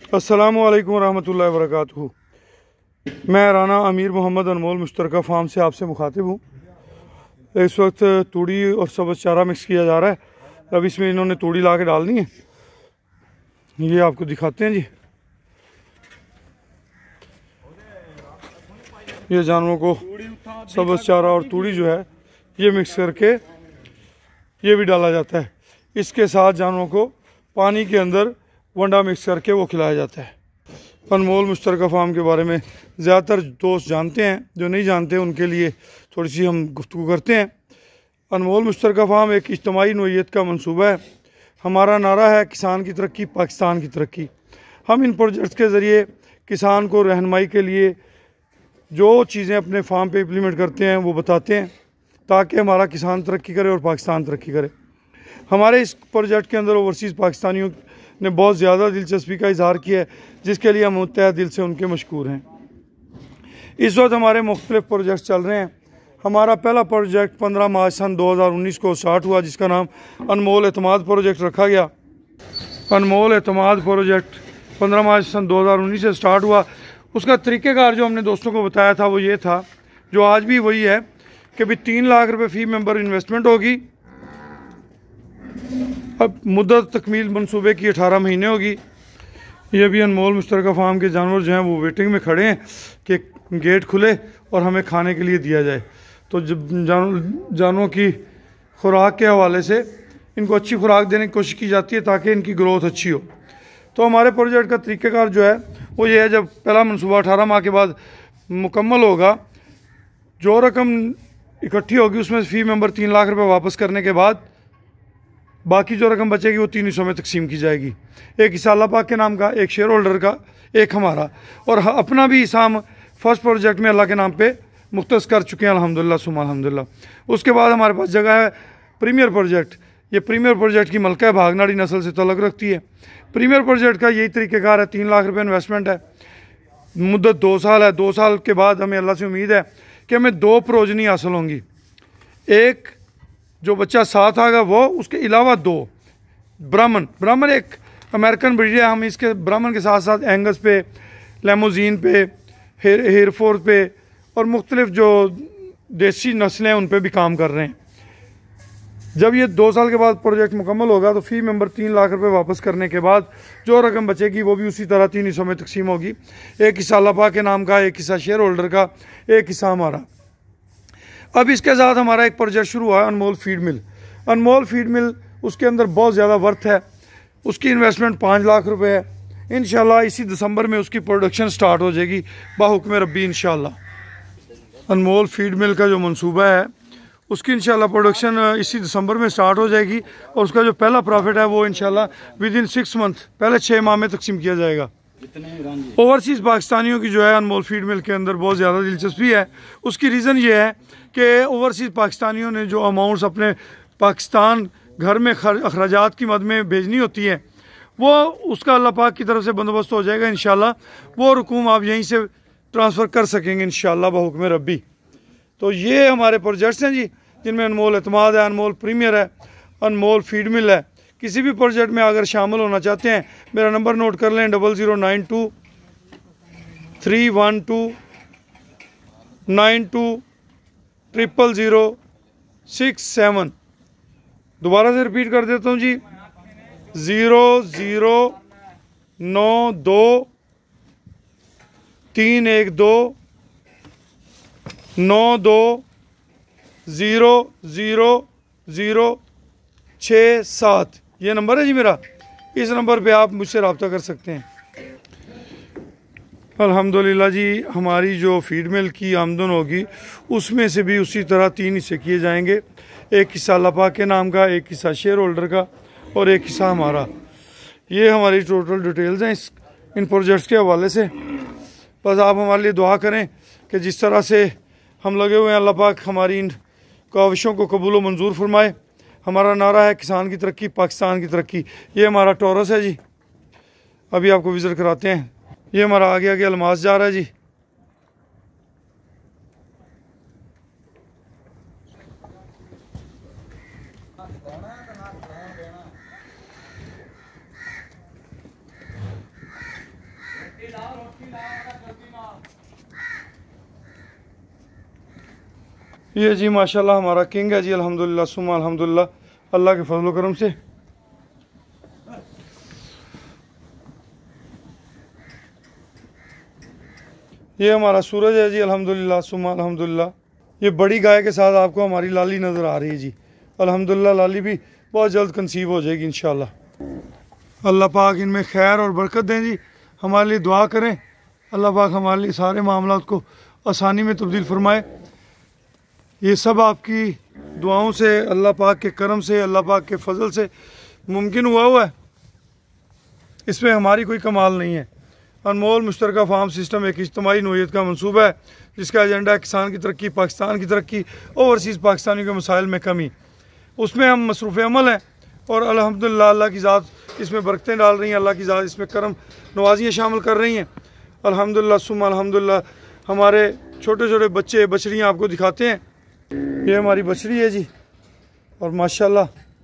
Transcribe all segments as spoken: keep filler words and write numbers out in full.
अस्सलामु अलैकुम रहमतुल्लाहि व बरकातुहू। मैं राना अमीर मोहम्मद अनमोल मुश्तरका फार्म से आपसे मुखातिब हूँ। इस वक्त तूड़ी और सब्ज़ चारा मिक्स किया जा रहा है। अब इसमें इन्होंने तूड़ी ला के डालनी है, ये आपको दिखाते हैं जी। ये जानवरों को सब्ज़ चारा और तूड़ी जो है ये मिक्स करके ये भी डाला जाता है। इसके साथ जानवरों को पानी के अंदर वंडा मिक्स करके वो खिलाया जाता है। अनमोल मुश्तरका फार्म के बारे में ज़्यादातर दोस्त जानते हैं, जो नहीं जानते उनके लिए थोड़ी सी हम गुफ्तगू करते हैं। अनमोल मुश्तरका फार्म एक इज्तिमाई नोयत का मंसूबा है। हमारा नारा है किसान की तरक्की पाकिस्तान की तरक्की। हम इन प्रोजेक्ट्स के ज़रिए किसान को रहनुमाई के लिए जो चीज़ें अपने फार्म पे इम्प्लीमेंट करते हैं वो बताते हैं, ताकि हमारा किसान तरक्की करे और पाकिस्तान तरक्की करे। हमारे इस प्रोजेक्ट के अंदर ओवरसीज़ पाकिस्तानियों ने बहुत ज़्यादा दिलचस्पी का इजहार किया है, जिसके लिए हम तहे दिल से उनके मशकूर हैं। इस वक्त हमारे मुख्तलिफ प्रोजेक्ट चल रहे हैं। हमारा पहला प्रोजेक्ट पंद्रह मार्च सन दो हज़ार उन्नीस को स्टार्ट हुआ, जिसका नाम अनमोल एतमाद प्रोजेक्ट रखा गया। अनमोल एतमाद प्रोजेक्ट पंद्रह मार्च सन दो हज़ार उन्नीस से स्टार्ट हुआ। उसका तरीक़ेकार जो हमने दोस्तों को बताया था वो ये था, जो आज भी वही है, कि भी तीन लाख रुपए फ़ी मेंबर इन्वेस्टमेंट होगी। अब मुद्दत तकमील मंसूबे की अठारह महीने होगी। ये भी अनमोल मुश्तरका फार्म के जानवर जो हैं वो वेटिंग में खड़े हैं कि गेट खुले और हमें खाने के लिए दिया जाए। तो जब जान जानवरों की खुराक के हवाले से इनको अच्छी खुराक देने की कोशिश की जाती है ताकि इनकी ग्रोथ अच्छी हो। तो हमारे प्रोजेक्ट का तरीक़ेकार जो है वो ये है, जब पहला मनसूबा अठारह माह के बाद मुकम्मल होगा, जो रकम इकट्ठी होगी उसमें फ़ी मेंबर तीन लाख रुपए वापस करने के बाद बाकी जो रकम बचेगी वो तीन हिस्सों में तकसीम की जाएगी। एक हिस्सा अल्लाह पाक के नाम का, एक शेयर होल्डर का, एक हमारा, और अपना भी हिस्सा हम फर्स्ट प्रोजेक्ट में अल्लाह के नाम पे मुख्तस कर चुके हैं, अल्हम्दुलिल्लाह सुम्मा अल्हम्दुलिल्लाह। उसके बाद हमारे पास जगह है प्रीमियर प्रोजेक्ट। ये प्रीमियर प्रोजेक्ट की मलका है, भागनाड़ी नस्ल से तल्लुक़ रखती है। प्रीमियर प्रोजेक्ट का यही तरीक़ेकार है, तीन लाख रुपये इन्वेस्टमेंट है, मुद्दत दो साल है। दो साल के बाद हमें अल्लाह से उम्मीद है कि हमें दो प्रोजनी हासिल होंगी। एक जो बच्चा साथ आएगा वो, उसके अलावा दो ब्राह्मण। ब्राह्मण एक अमेरिकन ब्रीड है। हम इसके ब्राह्मण के साथ साथ एंगस पे, लेमोजीन पे, हेर हेरफोर्ड पे और मुख्तलिफ जो देसी नस्लें हैं उन पर भी काम कर रहे हैं। जब ये दो साल के बाद प्रोजेक्ट मुकम्मल होगा तो फ़ी मेंबर तीन लाख रुपए वापस करने के बाद जो रकम बचेगी वो भी उसी तरह तीन हिस्सों में तकसीम होगी। एक हिस्सा अल्लाह पाक के नाम का, एक हिस्सा शेयर होल्डर का, एक हिस्सा हमारा। अब इसके साथ हमारा एक प्रोजेक्ट शुरू हुआ है, अनमोल फीड मिल। अनमोल फीड मिल, उसके अंदर बहुत ज़्यादा वर्थ है। उसकी इन्वेस्टमेंट पाँच लाख रुपए है। इंशाल्लाह इसी दिसंबर में उसकी प्रोडक्शन स्टार्ट हो जाएगी बाहुक्म रब्बी इंशाल्लाह। अनमोल फीड मिल का जो मंसूबा है उसकी इंशाल्लाह प्रोडक्शन इसी दिसंबर में स्टार्ट हो जाएगी, और उसका जो पहला प्रॉफिट है वो इंशाल्लाह विद इन सिक्स मंथ, पहले छः माह में तकसीम किया जाएगा। ओवरसीज़ पाकिस्तानियों की जो है अनमोल फीड मिल के अंदर बहुत ज़्यादा दिलचस्पी है। उसकी रीज़न ये है कि ओवरसीज़ पाकिस्तानियों ने जो अमाउंट्स अपने पाकिस्तान घर में अखराजात की मद में भेजनी होती है, वो उसका अल्लाह पाक की तरफ से बंदोबस्त हो जाएगा इंशाल्लाह। वो रकूम आप यहीं से ट्रांसफ़र कर सकेंगे इंशाल्लाह बहुक्म रब्बी। तो ये हमारे प्रोजेक्ट्स हैं जी, जिनमें अनमोल एतमाद है, अनमोल प्रीमियर है, अनमोल फीड मिल है। किसी भी प्रोजेक्ट में अगर शामिल होना चाहते हैं, मेरा नंबर नोट कर लें, double zero nine two three one two nine two triple zero six seven. दोबारा से रिपीट कर देता हूँ जी, ज़ीरो ज़ीरो नौ दो तीन एक दो नौ दो ज़ीरो ज़ीरो ज़ीरो छः सात। ये नंबर है जी मेरा। इस नंबर पे आप मुझसे रब्ता कर सकते हैं। अल्हम्दुलिल्लाह जी, हमारी जो फीड मिल की आमदन होगी उसमें से भी उसी तरह तीन हिस्से किए जाएंगे। एक हिस्सा अल्लाह पाक के नाम का, एक हिस्सा शेयर होल्डर का और एक हिस्सा हमारा। ये हमारी टोटल डिटेल्स हैं इस इन प्रोजेक्ट्स के हवाले से। बस आप हमारे लिए दुआ करें कि जिस तरह से हम लगे हुए हैं, अल्लाह पाक हमारी इन काविशों को कबूल व मंजूर फरमाए। हमारा नारा है किसान की तरक्की पाकिस्तान की तरक्की। ये हमारा टोरस है जी, अभी आपको विज़िट कराते हैं। ये हमारा आगे आगे अलमास जा रहा है जी। ये जी माशाल्लाह हमारा किंग है जी, अल्हम्दुलिल्लाह सुम्मा अल्हम्दुलिल्लाह, अल्लाह के फजल करम से। ये हमारा सूरज है जी, अल्हम्दुलिल्लाह सुम्मा अल्हम्दुलिल्लाह। ये बड़ी गाय के साथ आपको हमारी लाली नज़र आ रही है जी, अल्हम्दुलिल्लाह लाली भी बहुत जल्द कंसीव हो जाएगी इंशाल्लाह। अल्लाह पाक इनमें खैर और बरकत दें जी, हमारे लिए दुआ करें, अल्लाह पाक हमारे लिए सारे मामलात को आसानी में तब्दील फरमाए। ये सब आपकी दुआओं से, अल्लाह पाक के करम से, अल्लाह पाक के फजल से मुमकिन हुआ हुआ है, इसमें हमारी कोई कमाल नहीं है। अनमोल मुश्तरका फार्म सिस्टम एक इज्तमाही नोयत का मनसूबा है जिसका एजेंडा है किसान की तरक्की, पाकिस्तान की तरक्की, ओवरसीज़ पाकिस्तानियों के मसाइल में कमी। उसमें हम मसरूफ़ अमल हैं और अल्हम्दुलिल्लाह अल्लाह की ज़ात इसमें बरकतें डाल रही हैं, अल्लाह की ज़ात इसमें करम नवाजियाँ शामिल कर रही हैं। अल्हम्दुलिल्लाह सुम्मा अल्हम्दुलिल्लाह। हमारे छोटे छोटे बच्चे बछड़ियाँ आपको दिखाते हैं, ये हमारी बछड़ी है जी, और माशाल्लाह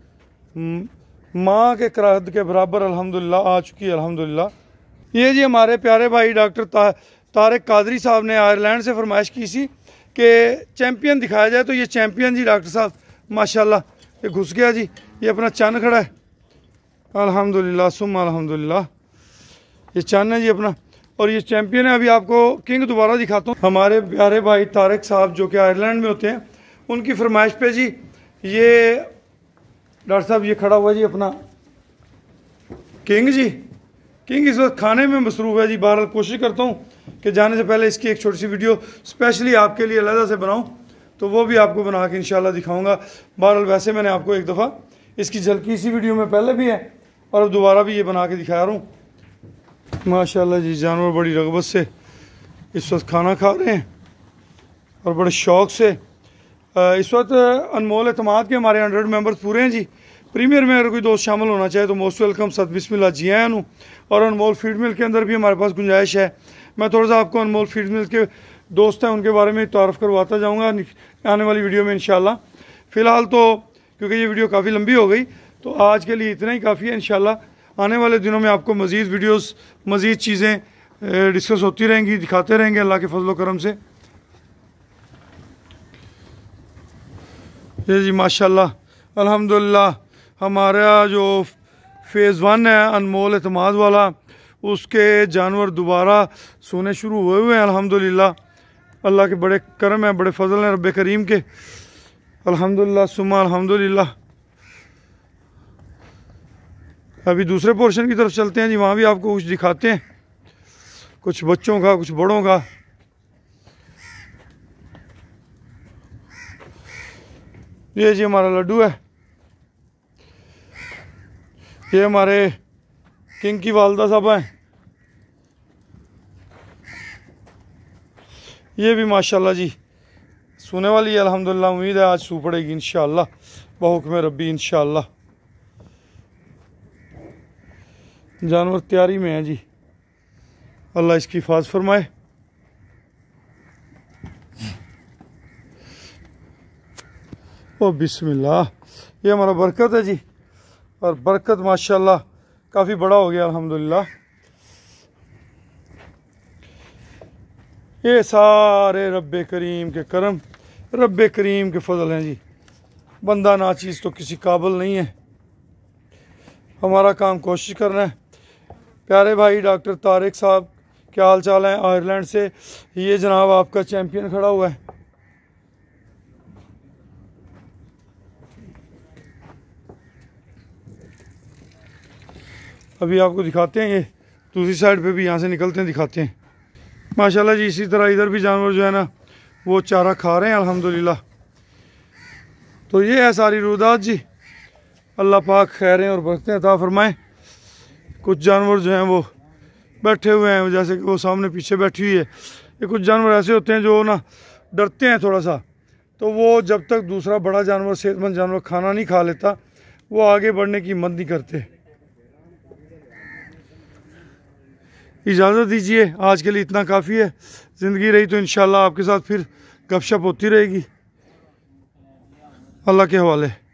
माँ के कराहत के बराबर अल्हम्दुलिल्लाह आ चुकी है अल्हम्दुलिल्लाह। ये जी हमारे प्यारे भाई डॉक्टर ता, तारिक कादरी साहब ने आयरलैंड से फरमाइश की सी कि चैम्पियन दिखाया जाए, तो ये चैम्पियन जी डॉक्टर साहब माशाल्लाह ये घुस गया जी, ये अपना चन्न खड़ा है अल्हम्दुलिल्लाह सुम्मा अल्हम्दुलिल्लाह। ये चन्न है जी अपना, और ये चैम्पियन है। अभी आपको किंग दोबारा दिखाता हूँ। हमारे प्यारे भाई तारिक साहब जो कि आयरलैंड में होते हैं, उनकी फरमाइश पे जी ये डॉक्टर साहब ये खड़ा हुआ जी अपना किंग जी। किंग इस वक्त खाने में मसरूफ़ है जी। बहरहाल कोशिश करता हूँ कि जाने से पहले इसकी एक छोटी सी वीडियो स्पेशली आपके लिए अलग से बनाऊँ, तो वो भी आपको बना के इंशाल्लाह दिखाऊँगा। बहरहाल वैसे मैंने आपको एक दफ़ा इसकी झलकी इसी वीडियो में पहले भी है और अब दोबारा भी ये बना के दिखा रहा हूँ। माशाल्लाह जी जानवर बड़ी रगबत से इस वक्त खाना खा रहे हैं और बड़े शौक़ से। इस वक्त अनमोल एतमाद के हमारे हंड्रेड मेंबर्स पूरे हैं जी। प्रीमियर में अगर कोई दोस्त शामिल होना चाहे तो मोस्ट वेलकम, सत बिस्मिल्लाह जी आया हूँ। और अनमोल फीड मिल के अंदर भी हमारे पास गुंजाइश है। मैं थोड़ा सा आपको अनमोल फीड मिल के दोस्त हैं उनके बारे में तारफ़ करवाता जाऊँगा आने वाली वीडियो में इंशाल्लाह। फ़िलहाल तो क्योंकि ये वीडियो काफ़ी लंबी हो गई तो आज के लिए इतना ही काफ़ी है। इंशाल्लाह आने वाले दिनों में आपको मज़ीद वीडियोस, मज़ीद चीज़ें डिस्कस होती रहेंगी, दिखाते रहेंगे अल्लाह के फजल करम से। ये जी माशाल्लाह अल्हम्दुलिल्लाह हमारा जो फेज़ वन है अनमोल एतमाद वाला, उसके जानवर दोबारा सोने शुरू हुए हुए हैं अल्हम्दुलिल्लाह। अल्लाह के बड़े करम हैं, बड़े फजल हैं रब्बे करीम के, अल्हम्दुलिल्लाह सुम्मा अल्हम्दुलिल्लाह। अभी दूसरे पोर्शन की तरफ चलते हैं जी, वहाँ भी आपको कुछ दिखाते हैं, कुछ बच्चों का, कुछ बड़ों का। ये जी हमारा लड्डू है, ये हमारे किंग की वालदा साहब हैं। ये भी माशाल्लाह जी सोने वाली है अल्हम्दुलिल्लाह। उम्मीद है आज सू पड़ेगी इंशाअल्लाह बहुक्म रब्बी इंशाअल्लाह। जानवर तैयारी में है जी, अल्लाह इसकी हिफाज़त फरमाए। ओ बिस्मिल्लाह। ये हमारा बरकत है जी, और बरकत माशाल्लाह काफ़ी बड़ा हो गया अल्हम्दुलिल्लाह। ये सारे रब्बे करीम के करम, रब्बे करीम के फजल हैं जी। बंदा नाचीज़ तो किसी काबिल नहीं है, हमारा काम कोशिश करना है। प्यारे भाई डॉक्टर तारिक साहब क्या हाल चाल है आयरलैंड से। ये जनाब आपका चैम्पियन खड़ा हुआ है। अभी आपको दिखाते हैं, ये दूसरी साइड पे भी यहाँ से निकलते हैं, दिखाते हैं माशाल्लाह जी। इसी तरह इधर भी जानवर जो है ना वो चारा खा रहे हैं अल्हम्दुलिल्लाह। तो ये है सारी रुदात जी। अल्लाह पाक खैरें और बरकतें अता फरमाएं। कुछ जानवर जो हैं वो बैठे हुए हैं, जैसे कि वो सामने पीछे बैठी हुई है। ये कुछ जानवर ऐसे होते हैं जो ना डरते हैं थोड़ा सा, तो वो जब तक दूसरा बड़ा जानवर, सेहतमंद जानवर खाना नहीं खा लेता, वो आगे बढ़ने की हिम्मत नहीं करते। इजाज़त दीजिए, आज के लिए इतना काफ़ी है। ज़िंदगी रही तो इंशाल्लाह आपके साथ फिर गपशप होती रहेगी। अल्लाह के हवाले।